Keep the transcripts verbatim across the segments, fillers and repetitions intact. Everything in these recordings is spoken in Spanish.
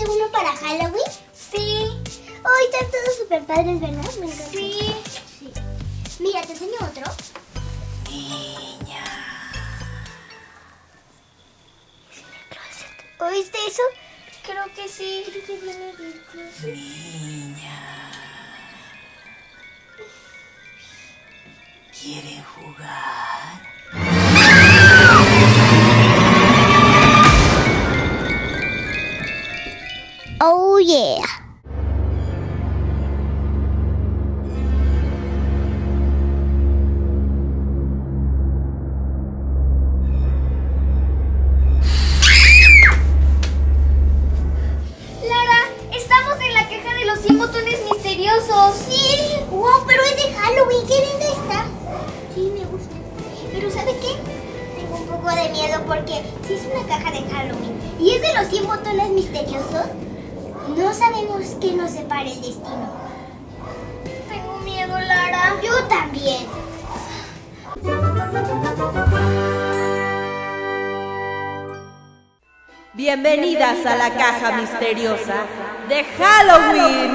uno para Halloween? Sí. Hoy están todos súper padres, ¿verdad? Me encanta. Sí. Sí. Mira, te enseño otro. Niña. ¿Oíste eso? Creo que sí. Creo que viene del closet. Niña. ¿Quiere jugar? Oh yeah. Lara, estamos en la caja de los cien botones misteriosos. Sí, wow, pero es de Halloween, qué linda está. Sí, me gusta. Pero ¿sabes qué? Tengo un poco de miedo porque si es una caja de Halloween y es de los cien botones misteriosos, no sabemos qué nos separa el destino. Tengo miedo, Lara. Yo también. Bienvenidas a la caja misteriosa de Halloween.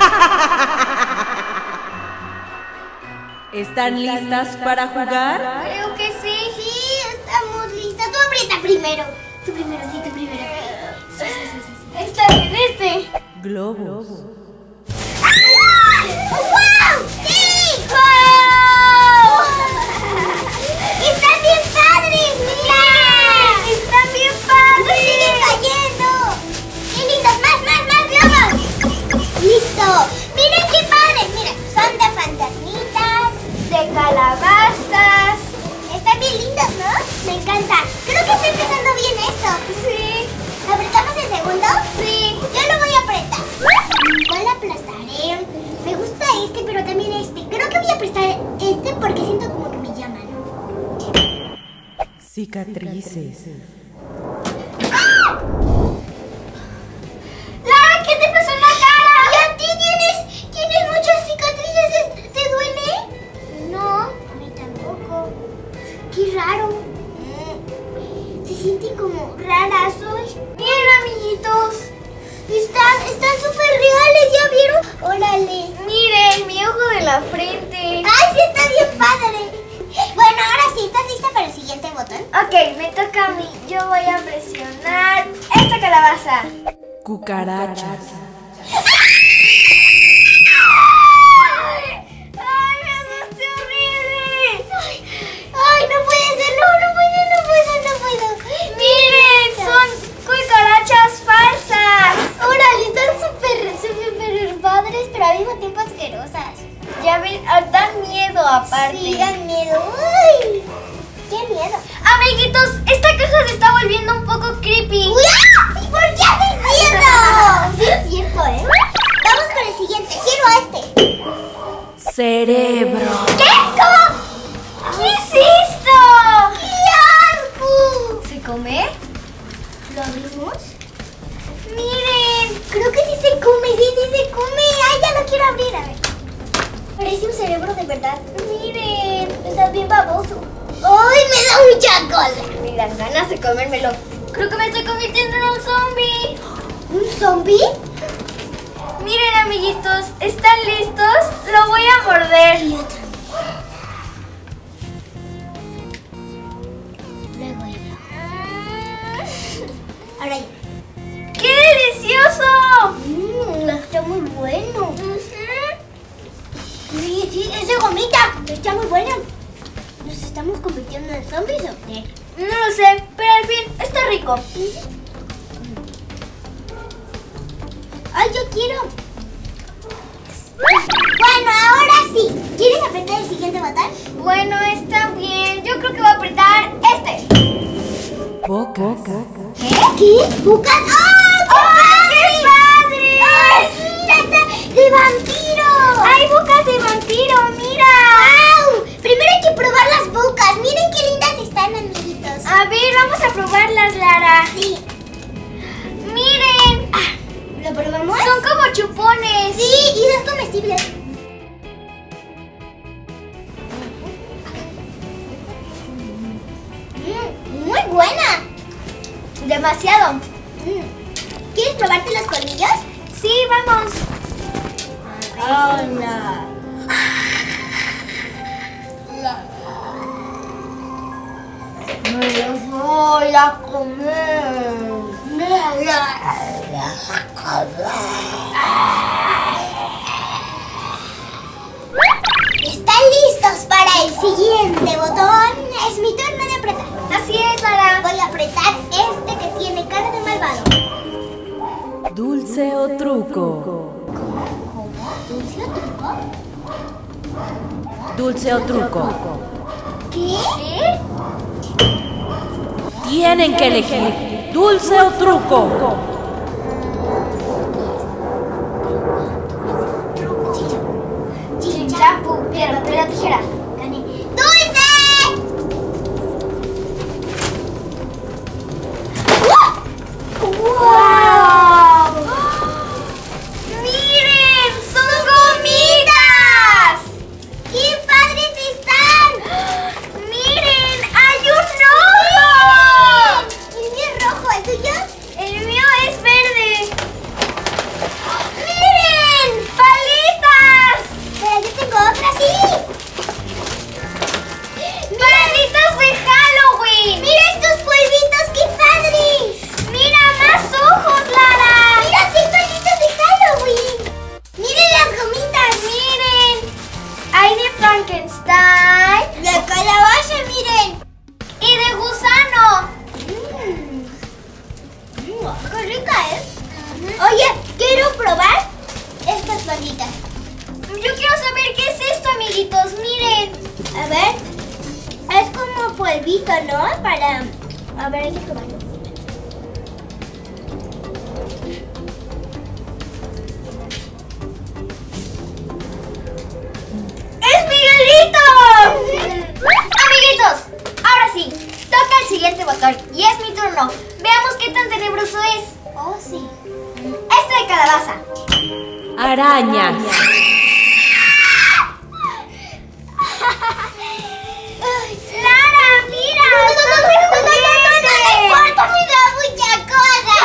¿Están listas para jugar? Creo que sí. Sí, estamos listas. Tú aprieta primero. Tú primero, sí, tú primero. Sí, sí, sí, sí, sí. Está bien este. Globos. ¡Wow! ¡Sí! ¡Wow! ¡Están bien padres! ¡Mira! ¡Están bien ¡Nos siguen padres! cayendo! ¡Qué lindos! ¡Más, más, más globos! ¡Listo! ¡Miren qué padres! Mira, son de fantasmitas, De calabazas. están bien lindos, ¿no? Me encanta. Creo que está empezando bien esto. Sí. ¿Apretamos el segundo? Sí. Yo lo voy a apretar. ¿Cuál aplastaré? Me gusta este, pero también este. Creo que voy a apretar este porque siento como que me llaman. Cicatrices. Lara, ¿qué te pasó en la cara? ¿Y a ti tienes, tienes muchas cicatrices? ¿Te duele? No. A mí tampoco. Qué raro. Mm, Se sienten como raras hoy. Miren, amiguitos. Están están súper reales, ¿ya vieron? Órale. Miren, mi ojo de la frente. ¡Ay, sí está bien padre! Bueno, ahora sí, ¿estás lista para el siguiente botón? Ok, me toca a mí. Yo voy a presionar esta calabaza. Cucarachas. ¡Ay! ¡Ay, me asusté horrible! Ay, ay, no puede ser, no, no puedo, no puedo, no puedo. ¡Miren! Son cucarachas falsas. Órale, están súper, súper padres, pero al mismo tiempo asquerosas. Ya ven, ah, dan miedo aparte. Sí, dan miedo. ¡Uy! ¡Qué miedo! Amiguitos, esta caja se está volviendo un poco creepy. ¡Uy! ¡Ah! ¿Y por qué haces miedo? Sí, es cierto, ¿eh? Vamos con el siguiente. Quiero a este. Cerebro. ¿Qué? ¿Cómo? ¿Qué es esto? ¡Qué asco! ¿Se come? ¿Lo abrimos? Miren. Creo que sí se come, sí, sí se come. ¡Ay, ya lo quiero abrir! A ver. Parece un cerebro de verdad. Miren. Está bien baboso. ¡Ay, me da mucha cosa! Me dan ganas de comérmelo. Creo que me estoy convirtiendo en un zombie. ¿Un zombie? Miren, amiguitos, ¿están listos? Lo voy a morder. Y otro. Luego yo. Ahora yo. ¡Qué delicioso! Mmm, está muy bueno. Sí, sí, es de gomita. Está muy bueno. ¿Nos estamos convirtiendo en zombies o qué? No lo sé, pero al fin está rico. ¡Ay, yo quiero! Bueno, ahora sí. ¿Quieres apretar el siguiente botón? Bueno, está bien. Yo creo que voy a apretar este. Bocas. ¿Qué? ¿Qué? ¿Bucas? ¡Oh, ¡Oh, qué padre! ¡Ay, mira! ¡Está de vampiro! ¡Hay bocas de vampiro! ¡Mira! ¡Wow! Primero hay que probar las bocas. Miren qué lindas están, amiguitos. A ver, vamos a probarlas, Lara. Sí. ¡Miren! ¿Lo probamos? Son como chupones. Sí, y es comestible. Mm, muy buena. Demasiado. Mm. ¿Quieres probarte los colmillos? Sí, vamos. Hola. Me los voy a comer. ¿Están listos para el siguiente botón? Es mi turno de apretar. Así es, Lara. Voy a apretar este que tiene cara de malvado. Dulce o truco. ¿Dulce o truco? Dulce o truco. ¿Qué? ¿Qué? Tienen que elegir. Dulce o truco. Chinchampú, piedra, papel o tijera. Gané. ¡Dulce! ¡Wow! ¡Miren! ¡Son gomitas! ¡Qué padres están! ¡Miren! ¡Hay un rojo! El mío es rojo, ¿el tuyo? El mío es verde. ¡Miren! ¡Palitas! Pero yo tengo otra, sí. ¡Palitas de Halloween! ¡Mira estos polvitos, qué padres! ¡Mira más ojos, Lara! ¡Mira, sí, polvitos de Halloween! ¡Miren las gomitas! ¡Miren! Hay de Frankenstein ¡De calabaza, miren! y de gusano. Mmm. ¡Qué rica, eh! Oye, quiero probar estas bolitas. Yo quiero saber qué es esto, amiguitos. Miren. A ver, es como polvito, ¿no? Para... A ver, hay que probarlo. ¡Es Miguelito! Amiguitos, ahora sí, toca el siguiente botón y es mi turno. Veamos qué tan tenebroso es. Oh, sí. Este de calabaza. Arañas. Lara, mira, son de juguete. ¡No importa, me da mucha cosa!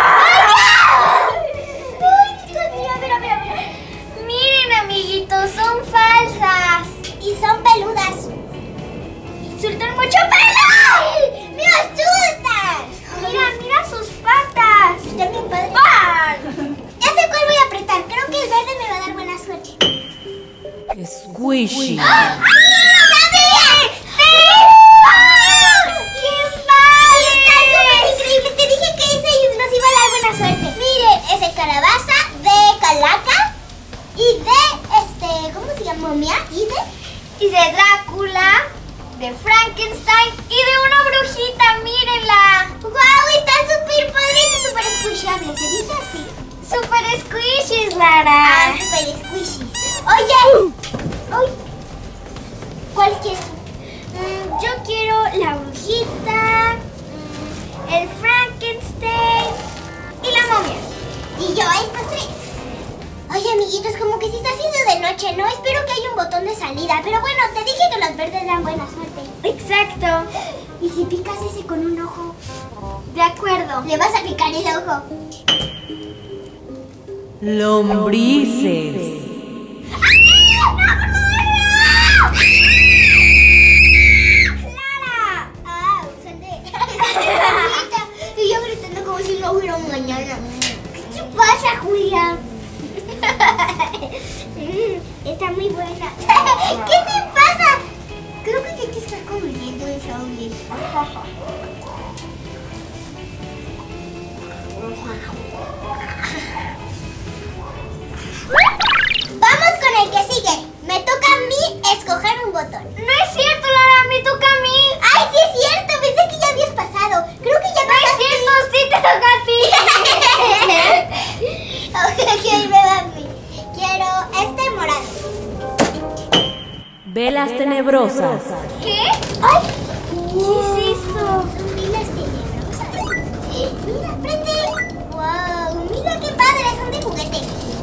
¡Ay, Dios mío, mira, mira, mira! Miren, amiguitos, son falsas. Y son peludas. Y sueltan mucho pelo. ¡Me asustan! Mira, mira sus patas. Está bien padre. ¡Pan! Ya sé cuál voy a apretar. Creo que el verde me va a dar buena suerte. Squishy. ¡Ah! ¡Sabía! ¡Sí! ¡Qué padre! Está súper increíble. Te dije que ese nos iba a dar buena suerte. Miren, es de calabaza, de calaca y de, este, ¿cómo se llama? Momia y de... Y de Drácula, de Frankenstein y de una brujita, mírenla. ¡Guau! Están súper padres y súper escuchables. ¿Se dice así? Super squishies, Ah, Lara. súper squishy. Oye. Uy. ¿Cuál quieres tú? Mm, yo quiero la brujita, mm, el Frankenstein y la momia. Y yo estos tres. Oye, amiguitos, como que se está haciendo de noche, ¿no? Espero que haya un botón de salida. Pero bueno, te dije que los verdes dan buena suerte. Exacto. ¿Y si picas ese con un ojo? De acuerdo. Le vas a picar el ojo. Lombrices. ¡Lara! Ah, son de... Y yo gritando como si no hubiera un mañana. ¿Qué te pasa, Julia? Mm, está muy buena. ¿Qué te pasa? Creo que te estás convirtiendo en zombie. Vamos con el que sigue. Me toca a mí escoger un botón. No es cierto, Lara, me toca a mí. ¡Ay, sí es cierto! Pensé que ya habías pasado. Creo que ya No es pasaste. cierto, sí te toca a ti. Ok, me va a mí. Quiero este morado. Velas tenebrosas. ¿Qué? ¡Ay! ¿Qué es esto? Son velas tenebrosas. Sí, mira, prende. ¡Wow! Mira qué padre, son de juguete.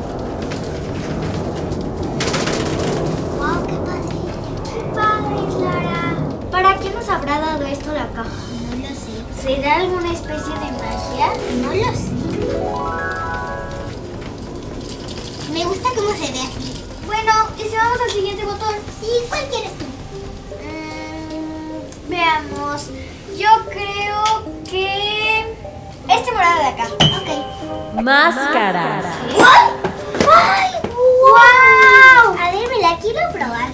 ¡Wow! ¡Qué padre! ¡Qué padre, Lara! ¿Para qué nos habrá dado esto la caja? No lo sé. ¿Será alguna especie de magia? No lo sé. Me gusta cómo se ve así. Bueno, ¿y si vamos al siguiente botón? Sí, ¿cuál quieres tú? Mm, veamos. Yo creo que este morado de acá. Ok. Máscaras. ¡Ay! ¡Ay! ¡Wow! A ver, me la quiero probar.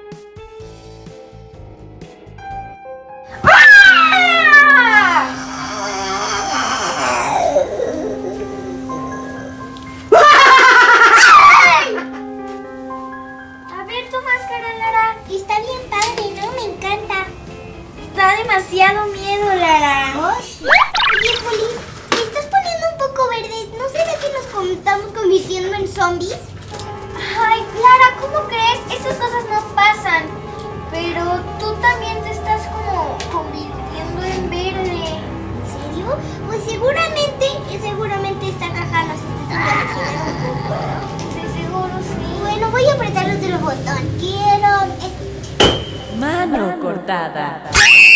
A ver tu máscara, Lara. Está bien padre, ¿no? Me encanta. Da demasiado miedo, Lara. Oh, sí. Oye, Juli, me estás poniendo un poco verde. ¿No será que nos com- estamos convirtiendo en zombies? Ay, Clara, ¿cómo crees? Esas cosas no pasan. Pero tú también te estás como convirtiendo en verde. ¿En serio? Pues seguramente, seguramente esta caja nos está haciendo reaccionar un poco, ¿no? De seguro sí. Bueno, voy a apretar otro botón. Quiero... este. Mano cortada.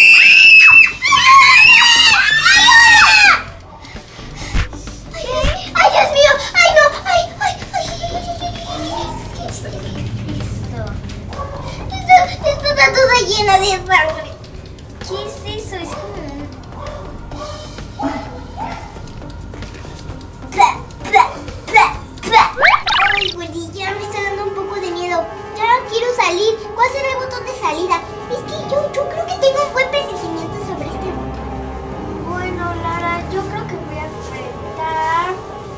¡Ay, Dios, ay, Dios mío! ¡Ay, no! ¡Ay, ay, ay! ¿Qué es esto? Esto, esto está toda llena de sangre. ¿Qué es eso? Es como un... Ay, güey, ya me está dando un poco de miedo. Ya quiero salir. ¿Cuál será el botón de salida? Es que yo, yo creo que tengo un buen presentimiento sobre este botón. Bueno, Lara, yo creo que voy a apretar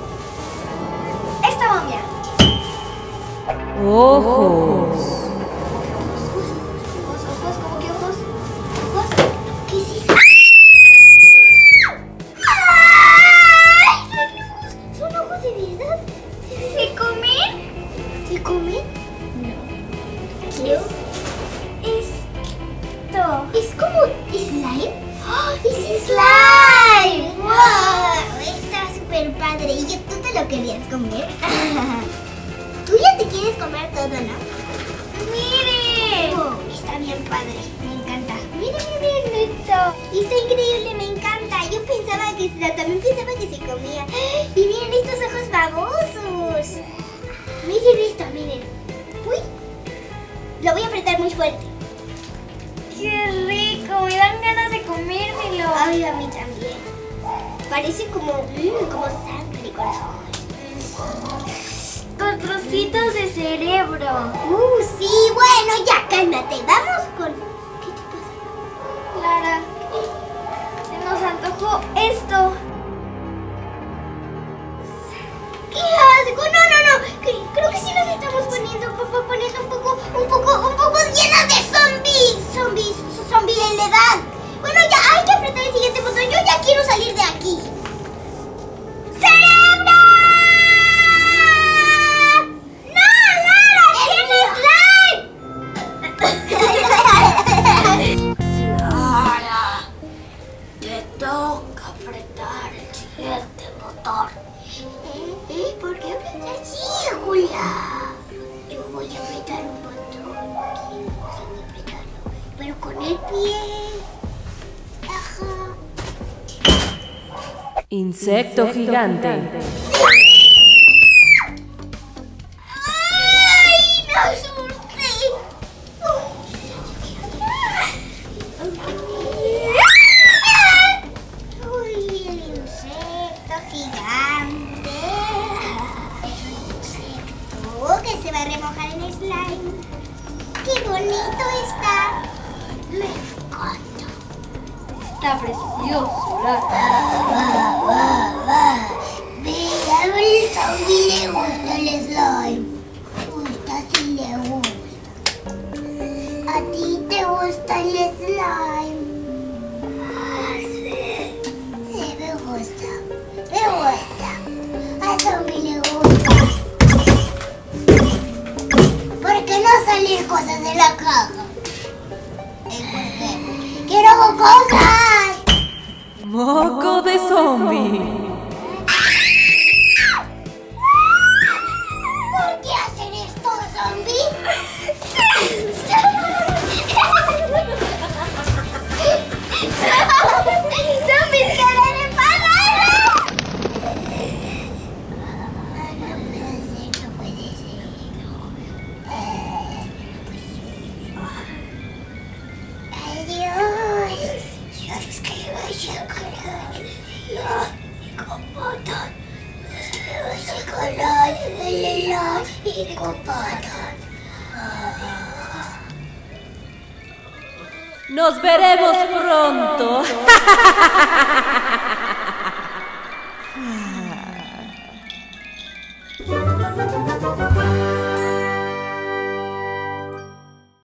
esta momia. Ojos. Ojos, ojos, ¿cómo que ojos? ¿Ojos? ¿Qué es eso? ¡Ay! Son ojos, son ojos de verdad. ¿Se comen? ¿Se comen? ¿Qué es esto? ¿Es como slime? ¡Oh, es slime! ¡Wow! Está súper padre. ¿Y tú te lo querías comer? Tú ya te quieres comer todo, ¿no? ¡Miren! Oh, está bien padre. Me encanta. Miren, miren, miren esto. Está increíble, me encanta. Yo pensaba que también pensaba que se comía. Y miren estos ojos babosos. Miren esto, miren. Uy. Lo voy a apretar muy fuerte. ¡Qué rico! Me dan ganas de comérmelo. Ay, a mí también. Parece como, mmm, como sangre con los ojos. Con trocitos de cerebro. Uh, sí, bueno, ya cálmate. Vamos con... ¿Qué te pasa? Lara, se nos antojó esto. ¡Qué asco! No, no, no. Cre- Creo que sí nos estamos poniendo, po- poniendo un poco, un poco, un poco llenas de zombies. Zombies, zombies en la edad. Bueno, ya hay que apretar el siguiente botón. Yo ya quiero salir de aquí. ¡Cerebro! ¡No, Lara! ¡Tiene slime! Lara, te toca apretar el siguiente botón. ¿Eh? ¿Por qué apretar así, Julia? Yo voy a apretar un botón. Aquí, voy a apretarlo. Pero con el pie. Ajá. Insecto gigante. ¡Ay! ¡Me asusté! ¡Uy! El insecto gigante. Es un insecto que se va a remojar en slime. ¡Qué bonito está! Me encanta. Está precioso, Lara. Mira, al zombie le gusta el slime. Gusta si le gusta. ¿A ti te gusta el slime? Ah, sí. Sí, me gusta. Me gusta. Al zombie le gusta. ¿Por qué no salir cosas de la caja? Es porque quiero cosas. Moco de zombie. ¿Por qué hacen esto, zombies? ¡Zombies, qué le pasa! psicópata. Nos veremos pronto.